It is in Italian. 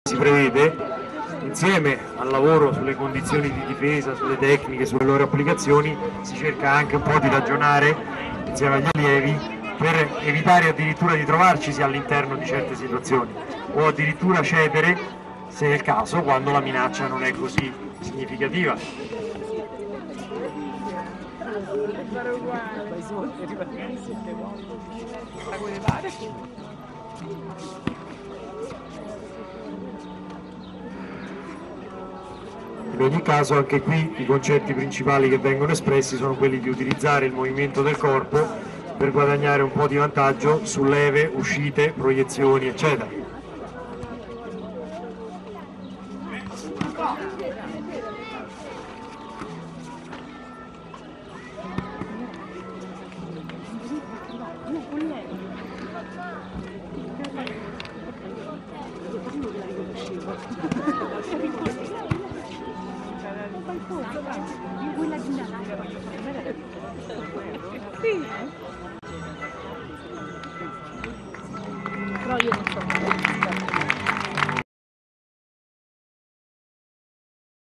Si prevede, insieme al lavoro sulle condizioni di difesa, sulle tecniche, sulle loro applicazioni, si cerca anche un po' di ragionare insieme agli allievi per evitare addirittura di trovarcisi all'interno di certe situazioni o addirittura cedere, se è il caso, quando la minaccia non è così significativa. In ogni caso anche qui i concetti principali che vengono espressi sono quelli di utilizzare il movimento del corpo per guadagnare un po' di vantaggio su leve, uscite, proiezioni, eccetera. Sì.